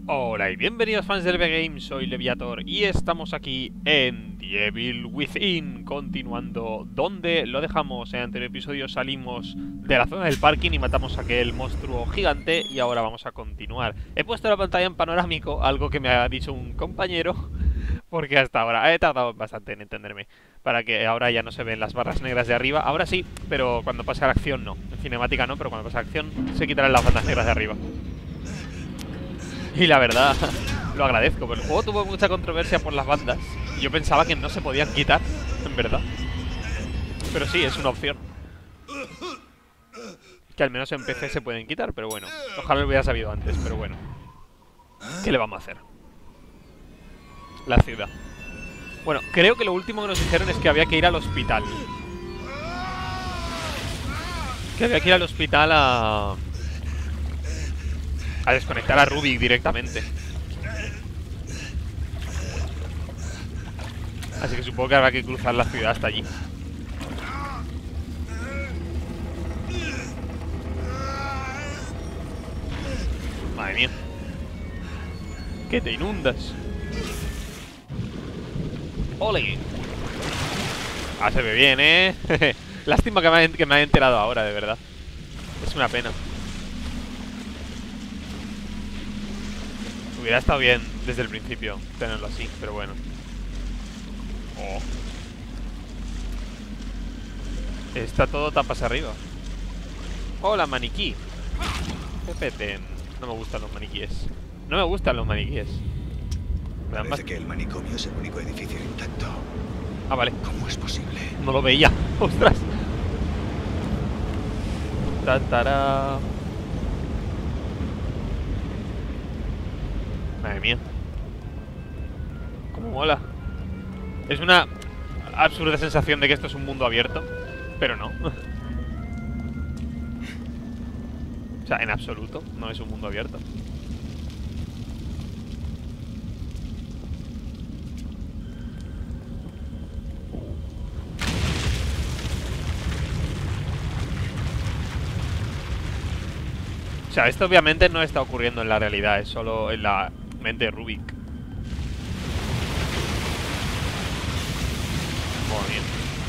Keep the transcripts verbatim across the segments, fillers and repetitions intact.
Hola y bienvenidos fans del V-Game, soy Leviator y estamos aquí en The Evil Within, continuando donde lo dejamos. En el anterior episodio salimos de la zona del parking y matamos a aquel monstruo gigante y ahora vamos a continuar. He puesto la pantalla en panorámico, algo que me ha dicho un compañero, porque hasta ahora he tardado bastante en entenderme, para que ahora ya no se ven las barras negras de arriba. Ahora sí, pero cuando pase a la acción no. En cinemática no, pero cuando pase a la acción se quitarán las bandas negras de arriba. Y la verdad, lo agradezco, pero el juego tuvo mucha controversia por las bandas. Y yo pensaba que no se podían quitar, en verdad. Pero sí, es una opción. Que al menos en P C se pueden quitar, pero bueno. Ojalá lo hubiera sabido antes, pero bueno. ¿Qué le vamos a hacer? La ciudad. Bueno, creo que lo último que nos dijeron es que había que ir al hospital. Que había que ir al hospital a... a desconectar a Rubik directamente. Así que supongo que habrá que cruzar la ciudad hasta allí. Madre mía. Que te inundas. ¡Ole! Ah, se ve bien, ¿eh? Lástima que me, que me haya enterado ahora, de verdad. Es una pena. Hubiera estado bien desde el principio tenerlo así, pero bueno. Oh. Está todo tapas arriba. Hola, maniquí. Pepete. No me gustan los maniquíes. No me gustan los maniquíes. Me dan Parece más... que el manicomio es el único edificio intacto. Ah, vale. ¿Cómo es posible? No lo veía. ¡Ostras! Tatara. Madre mía. Cómo mola. Es una absurda sensación de que esto es un mundo abierto, pero no. O sea, en absoluto no es un mundo abierto. O sea, esto obviamente no está ocurriendo en la realidad, es solo en la mente de Rubik. Muy bien.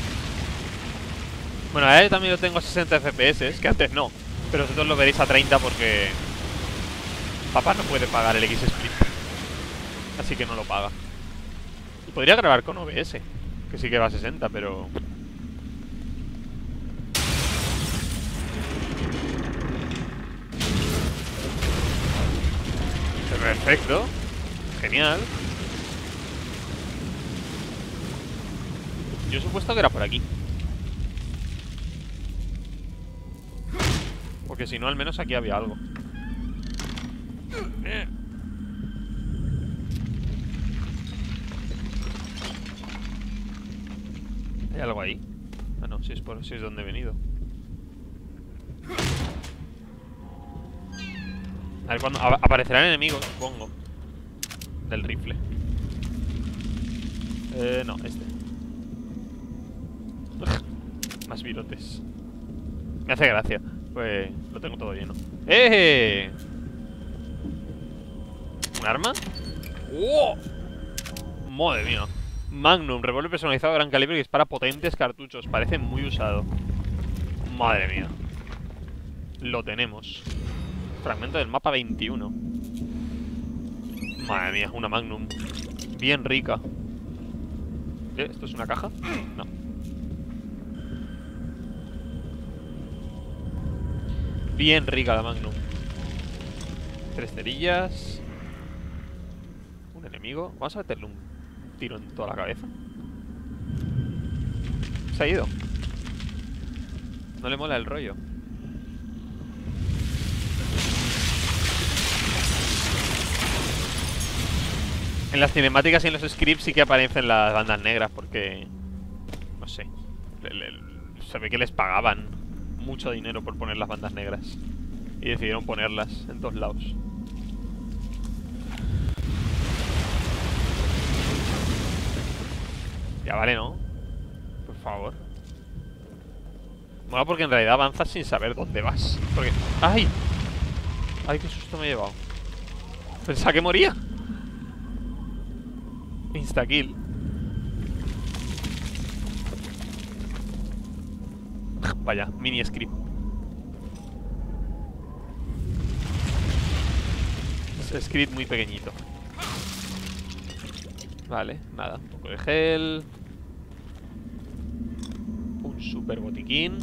Bueno, ahora yo también lo tengo a sesenta F P S, que antes no. Pero vosotros lo veréis a treinta porque papá no puede pagar el X-Split. Así que no lo paga. Y podría grabar con O B S, que sí que va a sesenta, pero... Perfecto. Genial. Yo he supuesto que era por aquí. Porque si no, al menos aquí había algo. Eh. ¿Hay algo ahí? Ah, no, si es por si es donde he venido. A ver, cuando aparecerán enemigos, supongo. Del rifle. Eh, no, este. Ugh, más virotes. Me hace gracia. Pues lo tengo todo lleno. ¡Eh! ¿Un arma? ¡Oh! Madre mía. Magnum, revólver personalizado a gran calibre que dispara potentes cartuchos. Parece muy usado. Madre mía. Lo tenemos. Fragmento del mapa veintiuno. Madre mía, una Magnum. Bien rica. ¿Eh? ¿Esto es una caja? No. Bien rica la Magnum. Tres cerillas. Un enemigo. Vamos a meterle un tiro en toda la cabeza. Se ha ido. No le mola el rollo. En las cinemáticas y en los scripts sí que aparecen las bandas negras porque... no sé. Le, le, se ve que les pagaban mucho dinero por poner las bandas negras. Y decidieron ponerlas en todos lados. Ya vale, ¿no? Por favor. Mola porque en realidad avanzas sin saber dónde vas. Porque... ¡ay! ¡Ay, qué susto me he llevado! Pensaba que moría. Insta-kill. Vaya, mini script. Es script muy pequeñito. Vale, nada. Un poco de gel. Un super botiquín.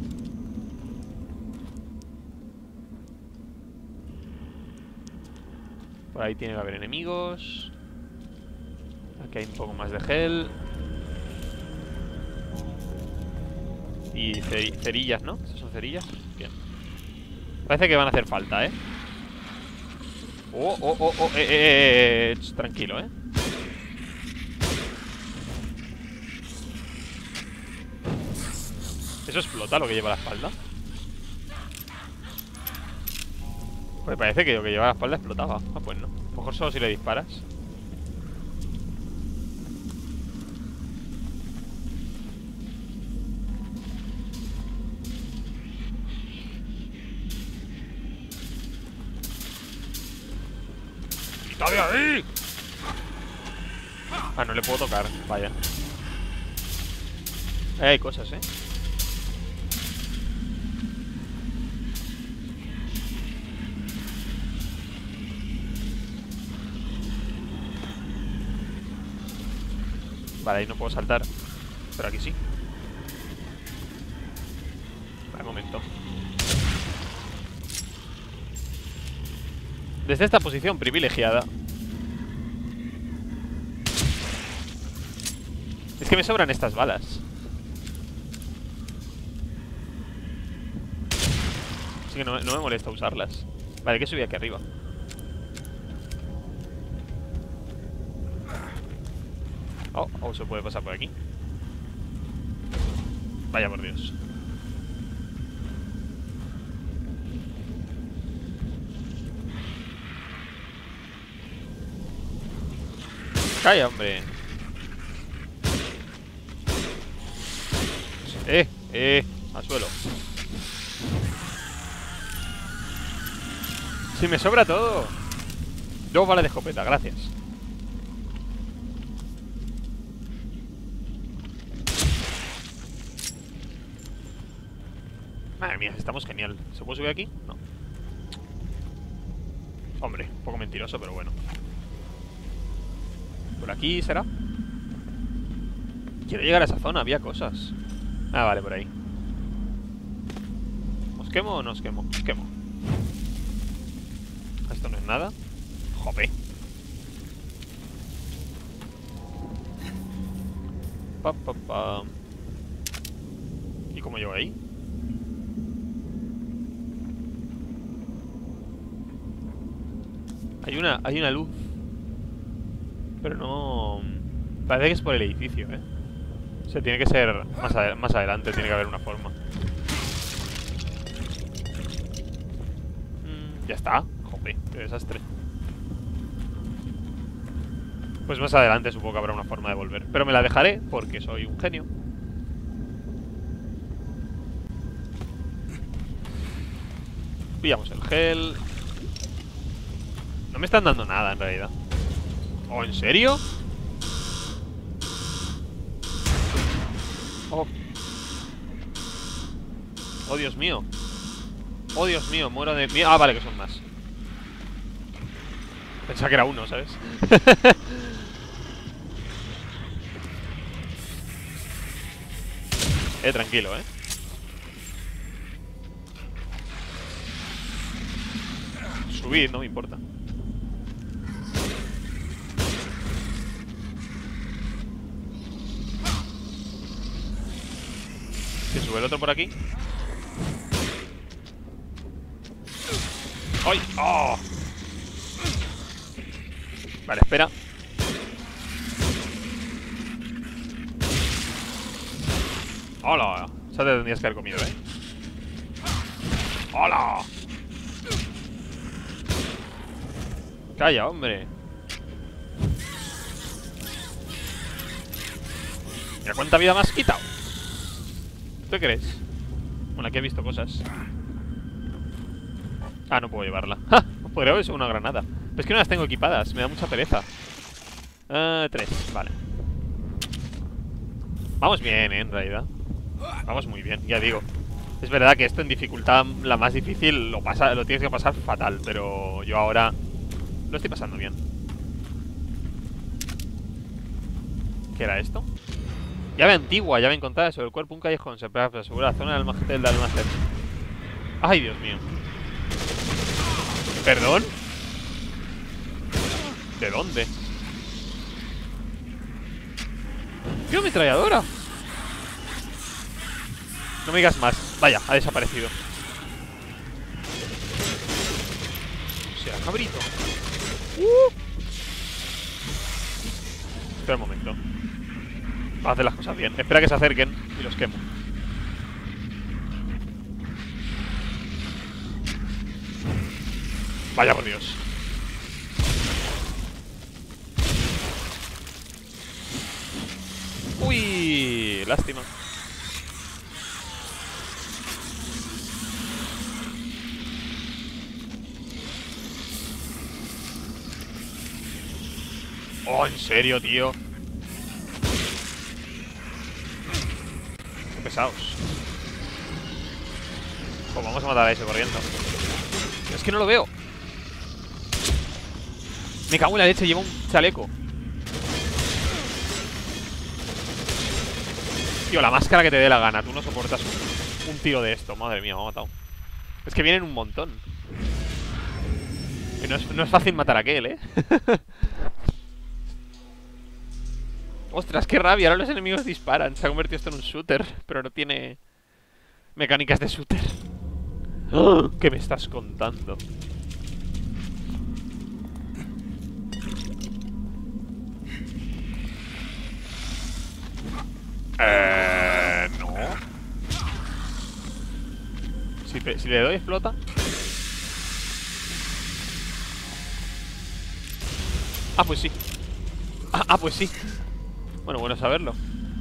Por ahí tiene que haber enemigos. Aquí hay un poco más de gel. Y cer cerillas, ¿no? ¿Estas son cerillas? Bien. Parece que van a hacer falta, ¿eh? Oh, oh, oh, oh, eh, eh, eh, eh. Tranquilo, ¿eh? ¿Eso explota lo que lleva a la espalda? Pues parece que lo que lleva a la espalda explotaba. Ah, pues no. A lo mejor solo si le disparas. ¡Quita de ahí! Ah, no le puedo tocar. Vaya. Eh, hay cosas, ¿eh? Vale, ahí no puedo saltar. Pero aquí sí. Vale, momento. Desde esta posición privilegiada. Es que me sobran estas balas. Así que no, no me molesta usarlas. Vale, que subí aquí arriba. Oh, oh, se puede pasar por aquí. Vaya por Dios. Calla, hombre. Eh, eh, al suelo. Si me sobra todo. Dos balas de escopeta, gracias. Madre mía, estamos genial. ¿Se puede subir aquí? No. Hombre, un poco mentiroso, pero bueno. ¿Por aquí será? Quiero llegar a esa zona, había cosas. Ah, vale, por ahí. ¿Os quemo o no os quemo? Os quemo. Esto no es nada. Jope. Pa, pa, pa. ¿Y cómo llego ahí? Hay una, hay una luz. Pero no... Parece que es por el edificio, ¿eh? O sea, tiene que ser más, ad más adelante, tiene que haber una forma. Mm, ya está. Jope, qué desastre. Pues más adelante supongo que habrá una forma de volver. Pero me la dejaré porque soy un genio. Pillamos el gel. No me están dando nada en realidad. ¿Oh, en serio? Oh. Oh, Dios mío. Oh, Dios mío, muero de miedo. Ah, vale, que son más. Pensaba que era uno, ¿sabes? eh, tranquilo, ¿eh? Subir, no me importa. ¿Se sube el otro por aquí? ¡Ay! ¡Oh! Vale, espera. ¡Hola! Esa te tendrías que haber comido, ¿eh? ¡Hola! Calla, hombre. ¿Ya cuánta vida me has quitado? ¿Tú crees? Bueno, aquí he visto cosas. Ah, no puedo llevarla. ¡Ja! Podría haber sido una granada. Pero es que no las tengo equipadas, me da mucha pereza. Uh, tres, vale. Vamos bien, ¿eh? En realidad vamos muy bien, ya digo. Es verdad que esto en dificultad la más difícil lo, pasa, lo tienes que pasar fatal. Pero yo ahora lo estoy pasando bien. ¿Qué era esto? Llave antigua, llave encontrada sobre el cuerpo, un callejón. Se puede asegurar la zona del almacén del almacén. Ay, Dios mío. ¿Perdón? ¿De dónde? ¡Qué ametralladora! No me digas más. Vaya, ha desaparecido. O sea, cabrito. uh. Espera un momento. Vamos a hacer las cosas bien. Espera que se acerquen y los quemo. Vaya por Dios. Uy, lástima. Oh, en serio, tío. Qué pesados. Pues vamos a matar a ese corriendo. Es que no lo veo. Me cago en la leche, lleva un chaleco. Tío, la máscara que te dé la gana. Tú no soportas un, un tiro de esto. Madre mía, me ha matado. Es que vienen un montón. Y no es, no es fácil matar a aquel, ¿eh? Ostras, qué rabia. Ahora los enemigos disparan. Se ha convertido esto en un shooter, pero no tiene mecánicas de shooter. ¡Oh! ¿Qué me estás contando? Eh... No. Si, si le doy explota. Ah, pues sí. Ah, ah, pues sí. Bueno, bueno saberlo.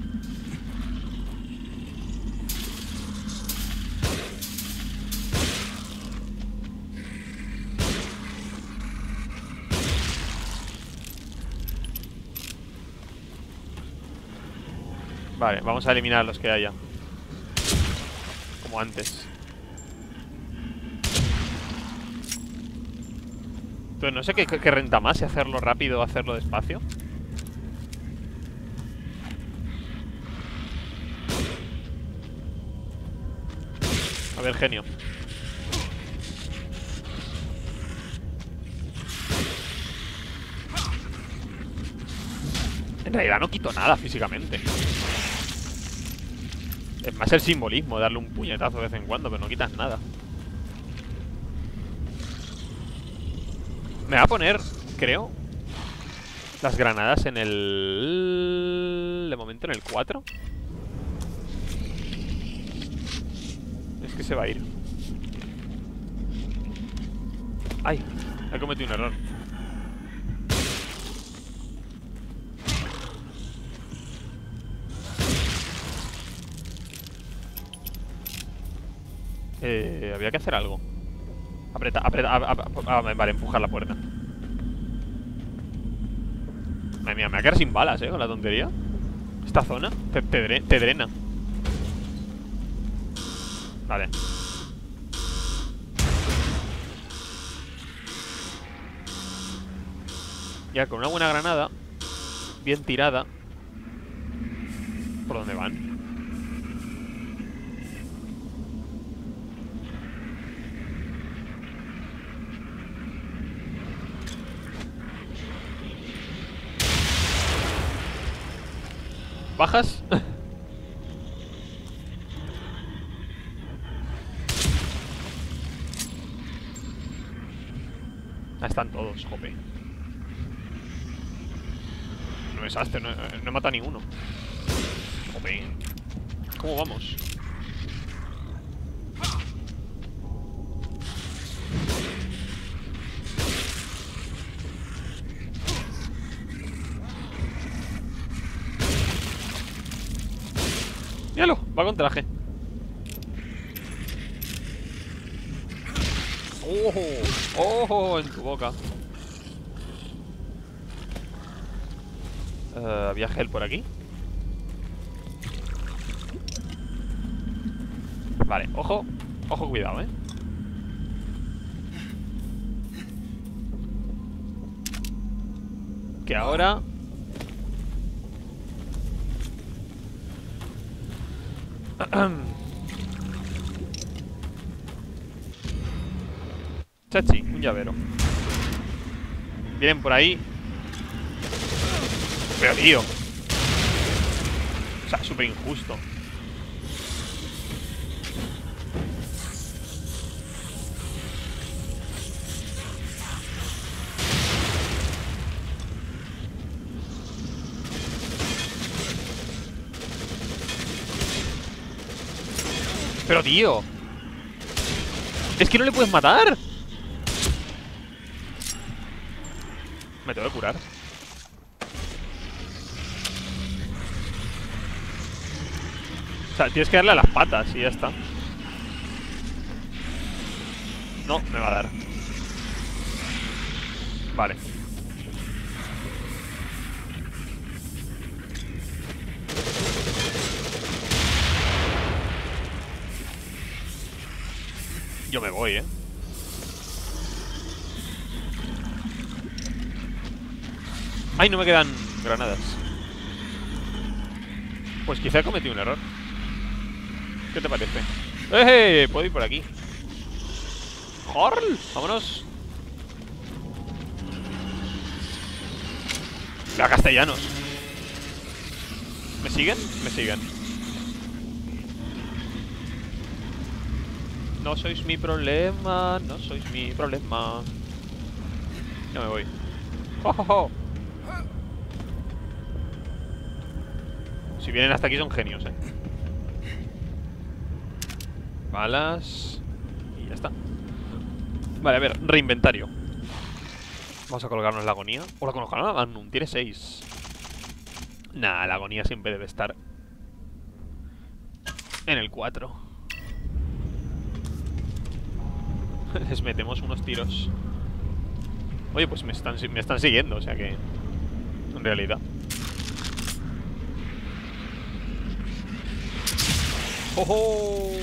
Vale, vamos a eliminar los que haya. Como antes. Entonces no sé qué, qué renta más, si hacerlo rápido o hacerlo despacio. A ver, genio. En realidad no quito nada físicamente. Es más el simbolismo, darle un puñetazo de vez en cuando, pero no quitas nada. Me va a poner, creo, las granadas en el... De momento en el cuatro. Es que se va a ir. Ay, he cometido un error. Eh, había que hacer algo. Apreta, apreta, a, a, a, a, vale, empujar la puerta. Madre mía, me va a quedar sin balas, eh, con la tontería. Esta zona te, te, dre te drena. Vale. Ya, con una buena granada bien tirada. ¿Por dónde van? ¿Bajas? Ah, están todos, jope. No es desastre, no, no he matado a ninguno. Jope. ¿Cómo vamos? Míralo, va con traje. ¡Ojo! ¡Ojo! En tu boca. Uh, ¿Había gel por aquí? Vale, ojo. Ojo, cuidado, eh. Que ahora... Chachi, un llavero. Vienen por ahí. Pero tío, o sea, súper injusto. Pero tío, es que no le puedes matar. Me tengo que curar. O sea, tienes que darle a las patas y ya está. No, me va a dar. Vale. Yo me voy, eh. Ay, no me quedan granadas. Pues quizá cometí un error. ¿Qué te parece? ¡Eh! Puedo ir por aquí. ¡Jorl! ¡Vámonos! ¡La castellanos! ¿Me siguen? Me siguen. No sois mi problema. No sois mi problema. Ya me voy. ¡Oh, oh, oh! Si vienen hasta aquí son genios, eh. Balas. Y ya está. Vale, a ver, reinventario. Vamos a colgarnos la agonía. O la colocamos la Magnum, tiene seis. Nah, la agonía siempre debe estar en el cuatro. Les metemos unos tiros. Oye, pues me están, me están siguiendo, o sea que... En realidad. ¡Oh, oh!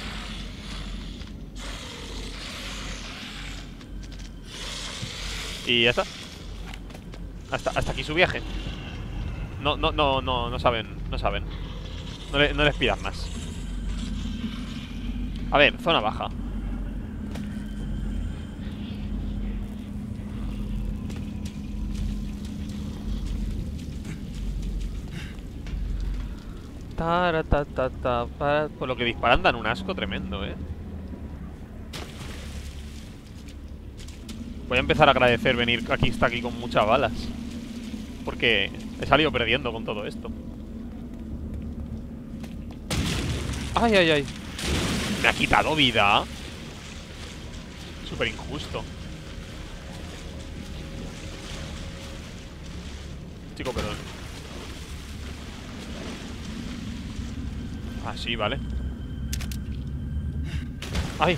Y ya está. Hasta, hasta aquí su viaje. No, no, no, no, no saben. No saben. No, le, no les pidas más. A ver, zona baja. Ta, ta, ta, ta, para... Por lo que disparan dan un asco tremendo, eh. Voy a empezar a agradecer venir aquí, está aquí con muchas balas. Porque he salido perdiendo con todo esto. Ay, ay, ay. Me ha quitado vida. Súper injusto. Chico, perdón. Ah, sí, vale. Ay.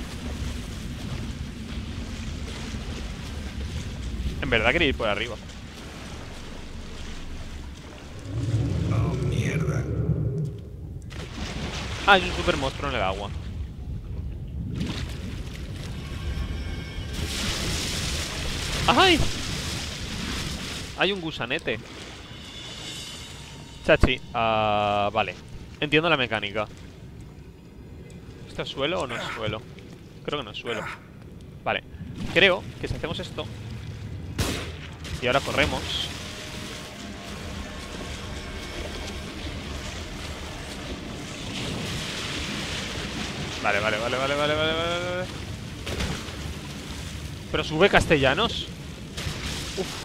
En verdad quería ir por arriba. Oh, mierda. Ah, hay un super monstruo en el agua. ¡Ay! Hay un gusanete. Chachi, uh, vale. Entiendo la mecánica. ¿Esto es suelo o no es suelo? Creo que no es suelo. Vale. Creo que si hacemos esto y ahora corremos. Vale, vale, vale, vale, vale, vale, vale. Pero sube castellanos. Uf.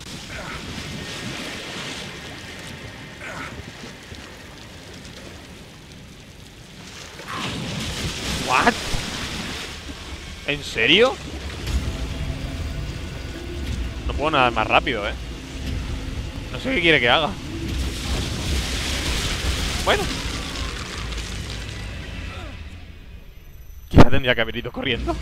¿What? ¿En serio? No puedo nadar más rápido, eh. No sé qué quiere que haga. Bueno. Quizá tendría que haber ido corriendo.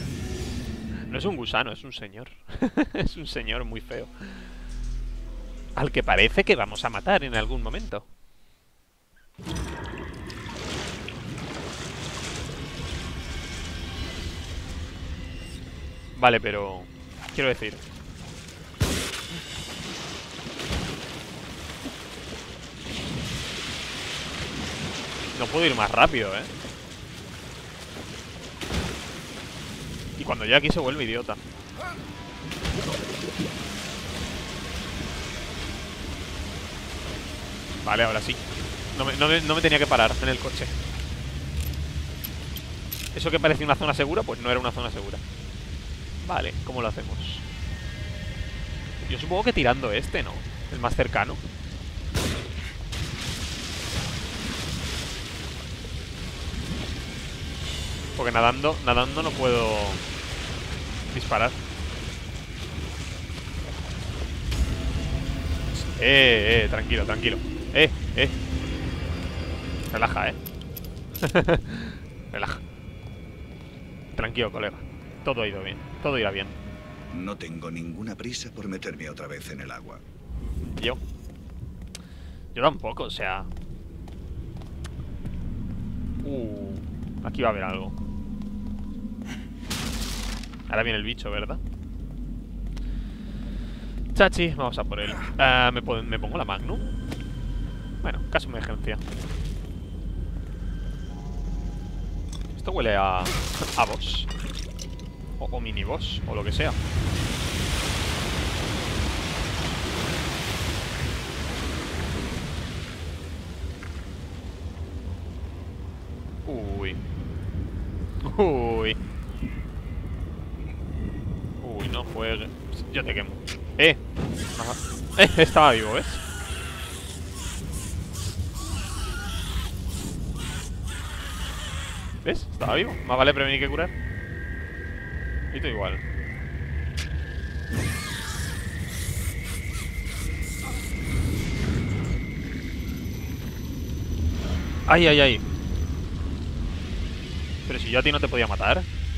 No es un gusano, es un señor. Es un señor muy feo. al que parece que vamos a matar en algún momento. Vale, pero... quiero decir... no puedo ir más rápido, ¿eh? Y cuando ya aquí se vuelve idiota. Vale, ahora sí. No me, no me, no me tenía que parar en el coche. Eso que parecía una zona segura, pues no era una zona segura. Vale, ¿cómo lo hacemos? Yo supongo que tirando este, ¿no? El más cercano. Porque nadando, nadando no puedo disparar. Eh, eh, tranquilo, tranquilo. Eh, eh. Relaja, eh. Relaja. Tranquilo, colega. Todo ha ido bien. Todo irá bien. No tengo ninguna prisa por meterme otra vez en el agua. Yo. Yo tampoco, o sea... Uh, aquí va a haber algo. Ahora viene el bicho, ¿verdad? Chachi, vamos a por él. uh, ¿me, puedo, ¿Me pongo la Magnum? Bueno, caso de emergencia. Esto huele a... a boss. O, o mini boss, o lo que sea. Uy. Uy. Uy, no juegue. Yo te quemo. Eh. Ajá. Eh, estaba vivo, ¿ves? ¿Ves? Estaba vivo. Más vale prevenir que curar. Y todo igual. Ay, ay, ay. Pero si yo a ti no te podía matar.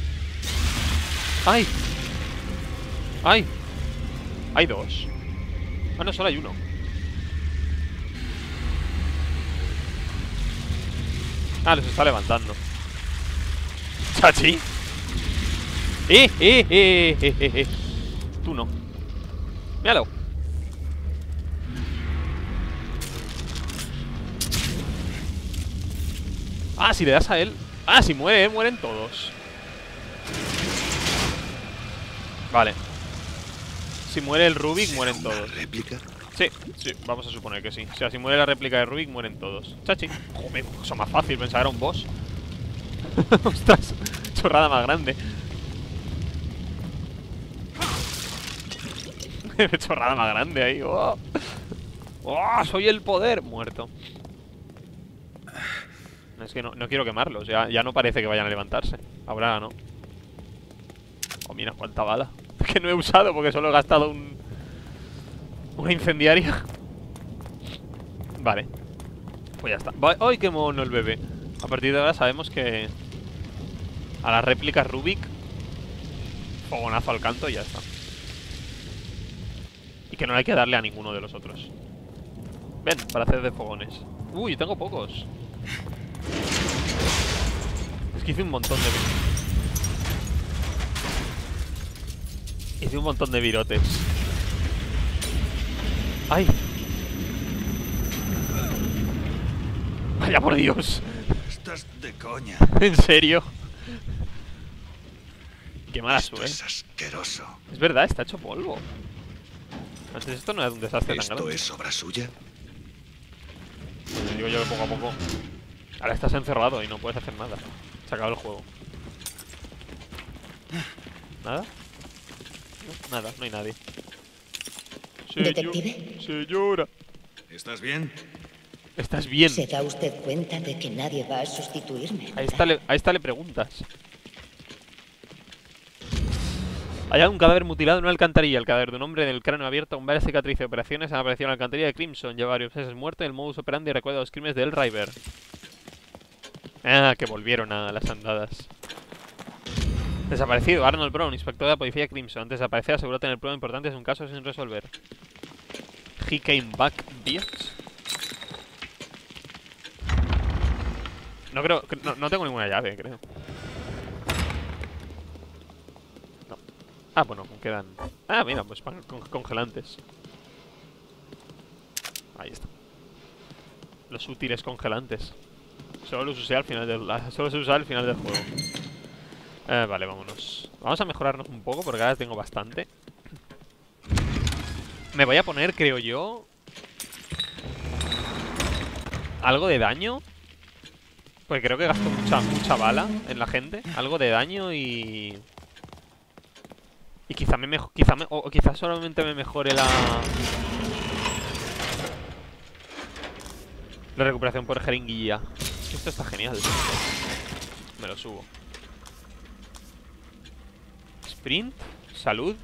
¡Ay! ¡Ay! Hay dos. Ah, no, solo hay uno. Ah, los está levantando. ¡Chachi! ¡Eh, eh, eh, eh, eh, eh! Tú no. Míralo. Ah, si le das a él. Ah, si muere, ¿eh? Mueren todos. Vale. Si muere el Rubik, mueren todos. ¿Réplica? Sí, sí, vamos a suponer que sí. O sea, si muere la réplica de Rubik, mueren todos. Chachi. Joder, cosa más fácil, pensar era un boss. Ostras, chorrada más grande. Chorrada más grande ahí. Oh. Oh, soy el poder. Muerto. Es que no, no quiero quemarlos. Ya, ya no parece que vayan a levantarse. Ahora no. Oh, mira cuánta bala. Que no he usado porque solo he gastado un... una incendiaria. Vale. Pues ya está. ¡Ay, qué mono el bebé! A partir de ahora sabemos que... a las réplicas Rubik, fogonazo al canto y ya está. Y que no hay que darle a ninguno de los otros. Ven, para hacer de fogones. Uy, yo tengo pocos. Es que hice un montón de... hice un montón de virotes. ¡Ay! ¡Vaya por Dios! Estás de coña. ¿En serio? Qué mala Esto suerte. es asqueroso. Es verdad, está hecho polvo. Antes esto no era un desastre tan ¿Esto grande. es obra suya? Te digo yo que poco a poco. Ahora estás encerrado y no puedes hacer nada. Se acaba el juego. ¿Nada? No, nada, no hay nadie. ¿Detective? Señora. ¿Estás bien? ¿Estás bien? ¿Se da usted cuenta de que nadie va a sustituirme? A esta le, a esta le preguntas. Hay un cadáver mutilado en una alcantarilla. El cadáver de un hombre del cráneo abierto con varias cicatrices de operaciones han aparecido en la alcantarilla de Crimson. Lleva varios meses muerto y el modus operandi recuerda los crímenes de El River. Ah, que volvieron a las andadas. Desaparecido. Arnold Brown, inspector de la policía de Crimson. Antes de desaparecer, aseguró tener pruebas importantes de un caso sin resolver. He came back, bitch. No creo... No, no tengo ninguna llave, creo. No. Ah, bueno, quedan... Ah, mira, pues pan con congelantes. Ahí está. Los útiles congelantes. Solo los usé al final del... Solo se usa al final del juego. Eh, vale, vámonos. Vamos a mejorarnos un poco porque ahora tengo bastante. Me voy a poner, creo yo, algo de daño. Porque creo que gasto mucha, mucha bala en la gente. Algo de daño y... Y quizá me mejor... Quizá me... O quizá solamente me mejore la... La recuperación por jeringuilla. Esto está genial. Me lo subo. Sprint. Salud.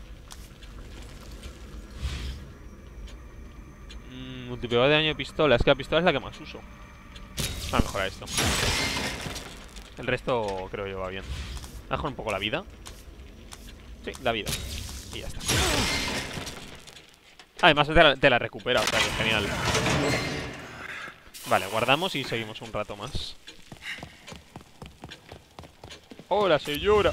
Mm, multiplicador de daño de pistola. Es que la pistola es la que más uso. Vamos a mejorar esto. El resto creo que va bien. Voy a mejorar un poco la vida. Sí, la vida. Y ya está. Además te la, te la recupera, o sea que genial. Vale, guardamos y seguimos un rato más. ¡Hola, señora!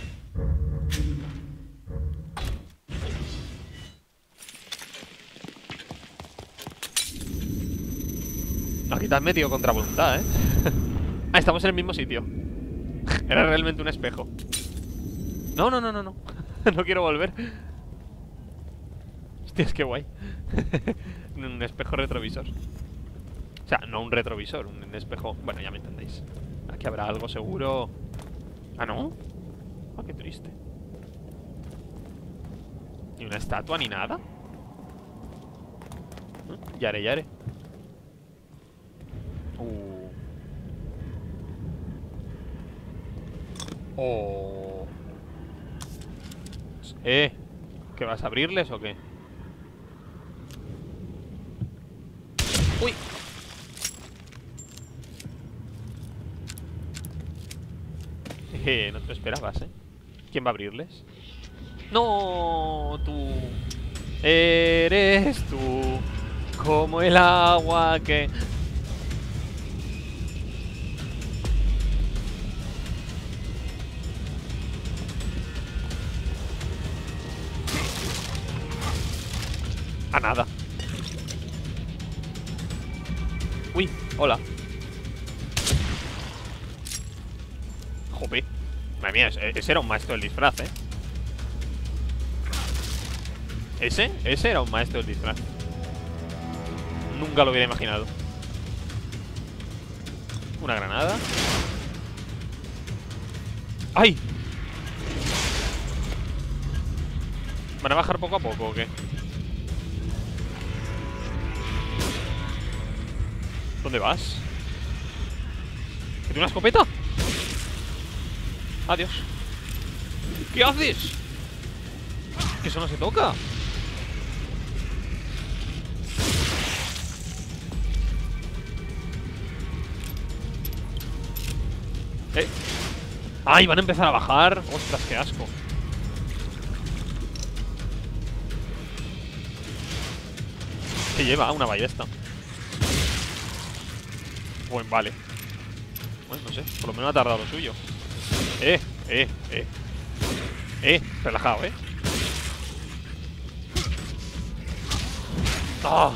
Aquí te has metido contra voluntad, ¿eh? Ah, estamos en el mismo sitio. Era realmente un espejo. No, no, no, no, no. No quiero volver. Hostia, es que guay. Un espejo retrovisor. O sea, no un retrovisor, un espejo... Bueno, ya me entendéis. Aquí habrá algo seguro. ¿Ah, no? Ah, qué triste. Ni una estatua ni nada. ¿Eh? Yare, yare. Uh. Oh. Eh. ¿Qué vas a abrirles o qué? Uy. Jeje, no te lo esperabas, ¿eh? ¿Quién va a abrirles? No, tú. Eres tú. Como el agua que... A nada. Uy, hola. Jope. Madre mía, ese era un maestro del disfraz, ¿eh? ¿Ese? Ese era un maestro del disfraz. Nunca lo hubiera imaginado. Una granada. ¡Ay! ¿Van a bajar poco a poco o qué? ¿Dónde vas? ¿Que tiene una escopeta? Adiós. ¿Qué haces? Que eso no se toca. Eh. ¡Ay! Van a empezar a bajar. Ostras, qué asco. ¿Qué lleva? Una ballesta. Buen vale. Bueno, no sé, por lo menos ha tardado lo suyo. Eh, eh, eh. Eh, relajado, eh. ¡Ah!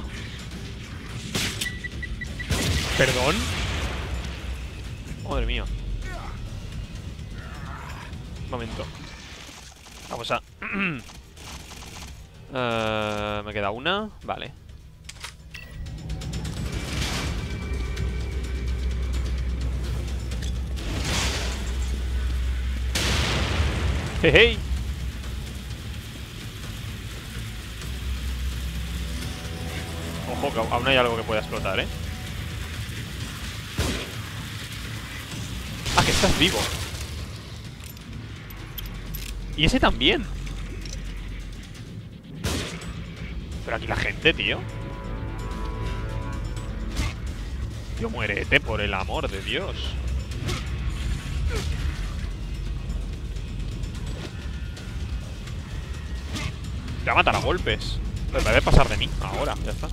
¿Perdón? Madre mía. Un momento. Vamos a... uh, me queda una. Vale. Hey, hey. Ojo, que aún hay algo que pueda explotar, ¿eh? Ah, que estás vivo. Y ese también. Pero aquí la gente, tío. Tío, muérete, por el amor de Dios. Te va a matar a golpes. Pues me debe pasar de mí. Ahora, ya está.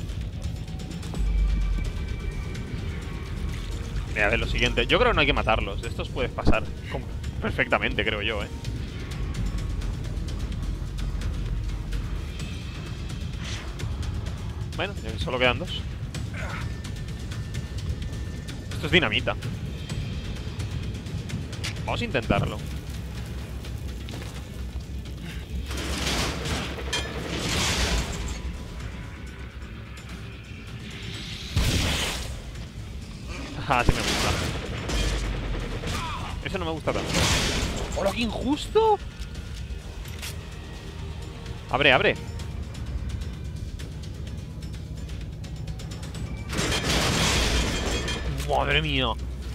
Mira, a ver lo siguiente. Yo creo que no hay que matarlos. De estos puedes pasar como perfectamente, creo yo, eh. Bueno, solo quedan dos. Esto es dinamita. Vamos a intentarlo. Ah, sí me gusta. Eso no me gusta tanto. ¡Hola, qué injusto! Abre, abre. Madre mía.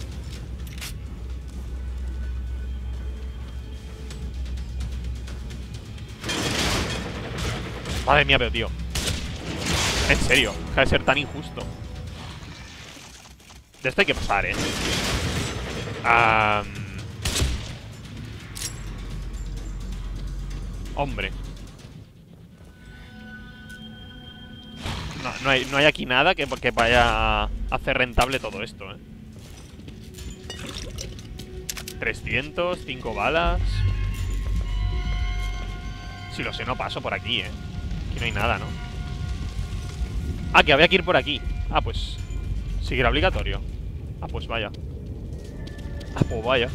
Madre mía, pero tío. En serio, deja de ser tan injusto. De esto hay que pasar, eh. Um... Hombre. No, no, hay, no hay aquí nada que, que vaya a hacer rentable todo esto, eh. trescientos, cinco balas. Si lo sé, no paso por aquí, eh. Aquí no hay nada, ¿no? Ah, que había que ir por aquí. Ah, pues sí que era obligatorio. Ah, pues vaya. Ah, pues vaya.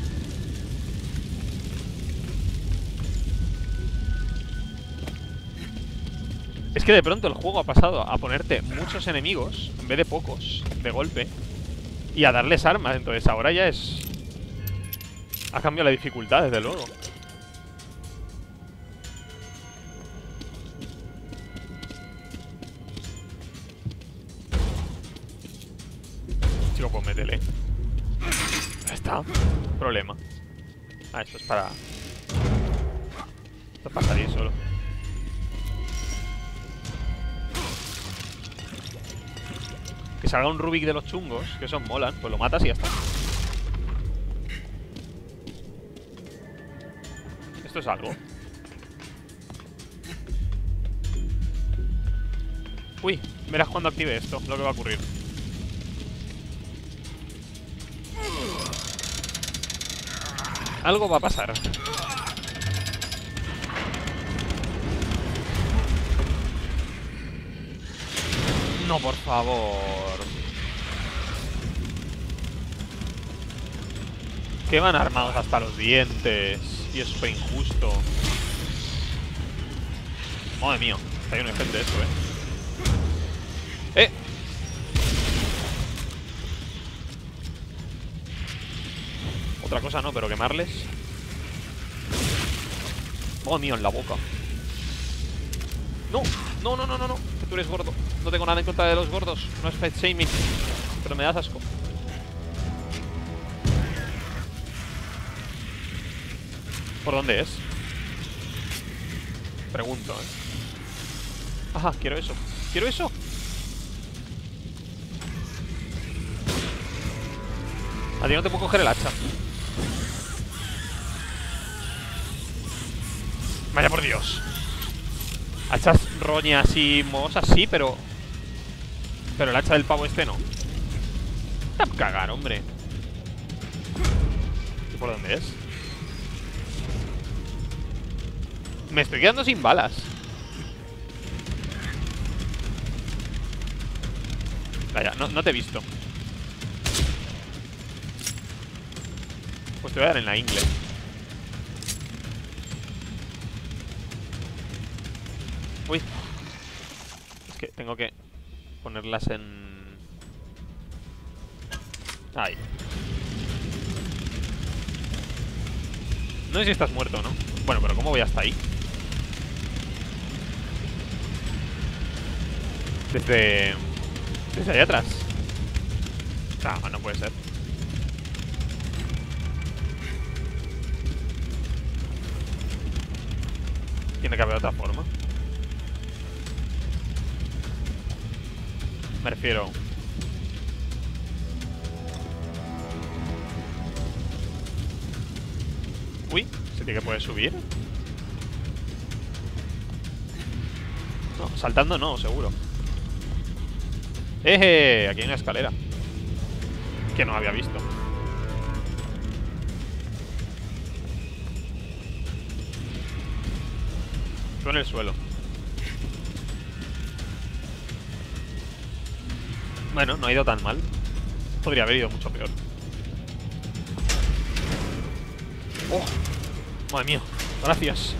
Es que de pronto el juego ha pasado a ponerte muchos enemigos en vez de pocos, de golpe, y a darles armas. Entonces ahora ya es... Ha cambiado la dificultad, desde luego. Chico, pues métele. Ya está. Problema. Ah, esto es para... Esto es para salir solo. Que salga un Rubik de los chungos, que esos molan. Pues lo matas y ya está. Esto es algo. Uy, verás cuando active esto, lo que va a ocurrir. Algo va a pasar. No, por favor. Que van armados hasta los dientes. Y es súper injusto. Madre mía, está lleno de gente esto, eh. ¡Eh! Otra cosa no, pero quemarles. Madre mía, en la boca. No, no, no, no, no, no. Que tú eres gordo. No tengo nada en contra de los gordos. No es fat shaming. Pero me das asco. ¿Por dónde es? Pregunto, eh. Ajá, quiero eso. ¡Quiero eso! A ti no te puedo coger el hacha. Vaya por Dios. Hachas roñas y mohosas sí, pero... Pero el hacha del pavo este no. Está a cagar, hombre. ¿Y por dónde es? Me estoy quedando sin balas. Vaya, no, no te he visto. Pues te voy a dar en la ingle. Uy. Es que tengo que ponerlas en... Ahí. No sé si estás muerto o no. Bueno, pero ¿cómo voy hasta ahí? Desde... Desde allá atrás. No, no puede ser. Tiene que haber otra forma. Me refiero... Uy, ¿se tiene que poder subir? No, saltando no, seguro. ¡Eh! Aquí hay una escalera que no había visto. Estoy en el suelo. Bueno, no ha ido tan mal. Podría haber ido mucho peor. ¡Oh! Madre mía, gracias.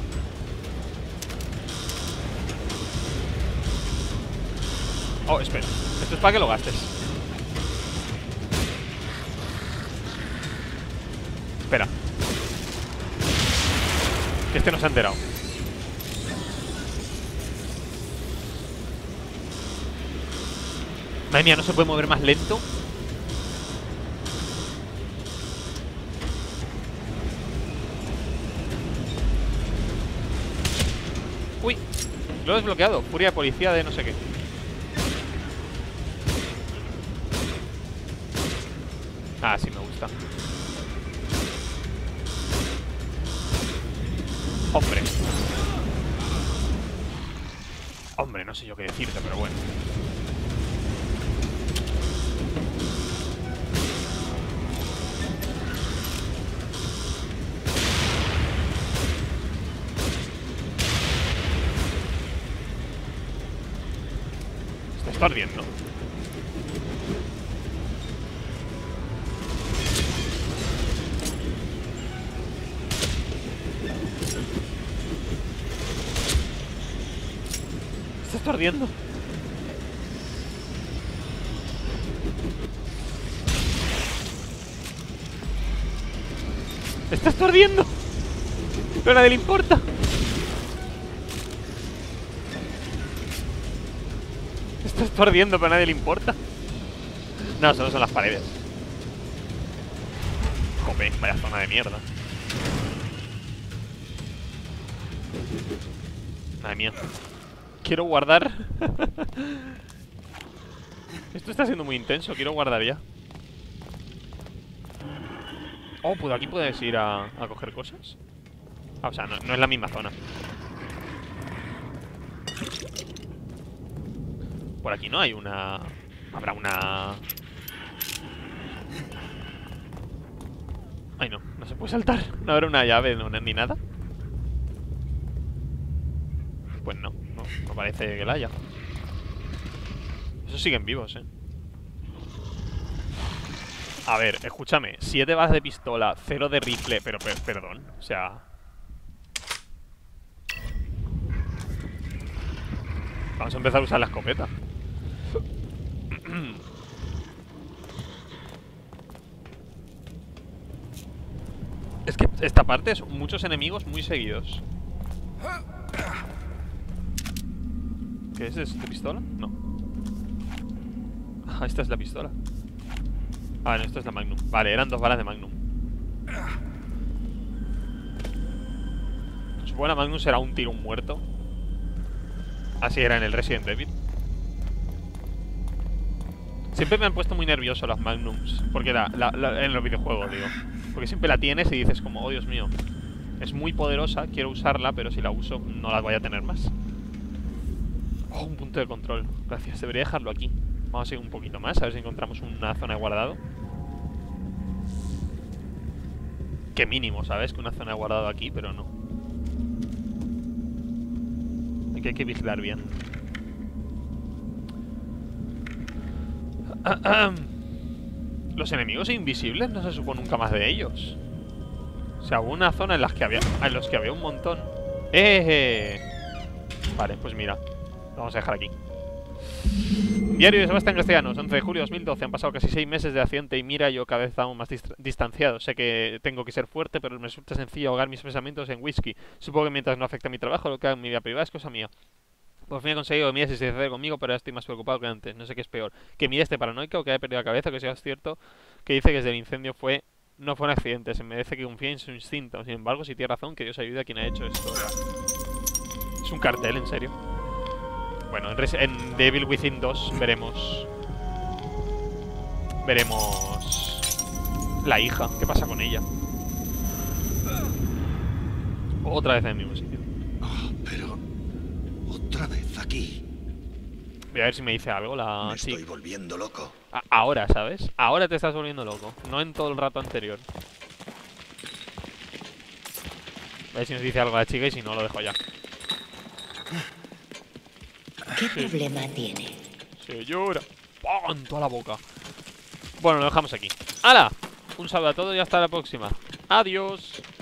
Oh, espera. Esto es para que lo gastes. Espera. Que este no se ha enterado. Madre mía, ¿no se puede mover más lento? Uy, lo he desbloqueado. Furia de policía de no sé qué. Ah, sí, me gusta. Hombre. Hombre, no sé yo qué decirte, pero bueno. Se está ardiendo. Se está ardiendo. Está esto ardiendo. Pero a nadie le importa. Está esto ardiendo, pero a nadie le importa. No, solo son las paredes. Jope, vaya zona de mierda. Madre mía. Quiero guardar. Esto está siendo muy intenso. Quiero guardar ya. Oh, pues aquí puedes ir a, a coger cosas. Ah, o sea, no, no es la misma zona. Por aquí no hay una... Habrá una... Ay, no, no se puede saltar. No habrá una llave no, ni nada. Pues no, no, no parece que la haya. Esos siguen vivos, eh. A ver, escúchame. Siete balas de pistola, cero de rifle. Pero, per perdón, o sea... Vamos a empezar a usar la escopeta. Es que esta parte es muchos enemigos muy seguidos. ¿Qué es? ¿Es de pistola? No. Ah, esta es la pistola. Ah, no, esta es la Magnum. Vale, eran dos balas de Magnum. Supongo que la Magnum será un tiro, un muerto. Así era en el Resident Evil. Siempre me han puesto muy nervioso las Magnums. Porque la, la, la, en los videojuegos, digo. Porque siempre la tienes y dices como, oh Dios mío, es muy poderosa, quiero usarla, pero si la uso no la voy a tener más. Oh, un punto de control. Gracias, debería dejarlo aquí. Vamos a seguir un poquito más, a ver si encontramos una zona de guardado. Que mínimo, ¿sabes? Que una zona de guardado aquí, pero no. Aquí hay que vigilar bien. Los enemigos invisibles no se supo nunca más de ellos. O sea, hubo una zona en las que había, en los que había un montón. ¡Eh! Vale, pues mira, lo vamos a dejar aquí. Diario de Sebastián Castellanos, once de julio de dos mil doce. Han pasado casi seis meses de accidente y mira, yo cada vez estamos más distanciado. Sé que tengo que ser fuerte, pero me resulta sencillo ahogar mis pensamientos en whisky. Supongo que mientras no afecte a mi trabajo, lo que haga en mi vida privada es cosa mía. Por fin he conseguido que Mía se sincere conmigo, pero ahora estoy más preocupado que antes. No sé qué es peor. Que Mía esté paranoica o que haya perdido la cabeza, o que sea cierto que dice que desde el incendio fue... No fue un accidente, se merece que confíe en su instinto. Sin embargo, si tiene razón, que Dios ayude a quien ha hecho esto. Es un cartel, en serio. Bueno, en, en Devil Within dos veremos... Veremos... La hija, ¿qué pasa con ella? Otra vez en el mismo sitio. Oh, pero... Otra vez aquí. Voy a ver si me dice algo la Me estoy chica. volviendo loco. A- Ahora, ¿sabes? Ahora te estás volviendo loco. No en todo el rato anterior. A ver si nos dice algo la chica y si no, lo dejo ya. ¿Qué problema tiene? Se llora. ¡Pum! En toda la boca. Bueno, lo dejamos aquí. ¡Hala! Un saludo a todos y hasta la próxima. Adiós.